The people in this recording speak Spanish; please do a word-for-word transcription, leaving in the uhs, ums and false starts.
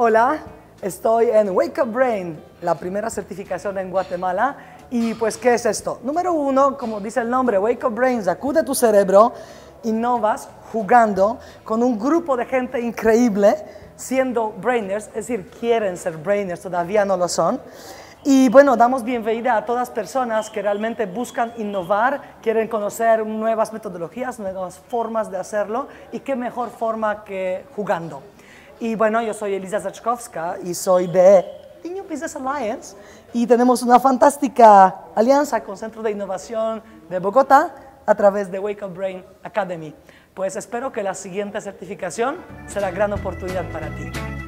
Hola, estoy en Wake Up Brain, la primera certificación en Guatemala. Y pues, ¿qué es esto? Número uno, como dice el nombre, Wake Up Brain, sacude tu cerebro, innovas jugando con un grupo de gente increíble, siendo brainers, es decir, quieren ser brainers, todavía no lo son. Y bueno, damos bienvenida a todas personas que realmente buscan innovar, quieren conocer nuevas metodologías, nuevas formas de hacerlo, y qué mejor forma que jugando. Y bueno, yo soy Elisa Zaczkowska y soy de New Business Alliance y tenemos una fantástica alianza con Centro de Innovación de Bogotá a través de Wake Up Brain Academy. Pues espero que la siguiente certificación será gran oportunidad para ti.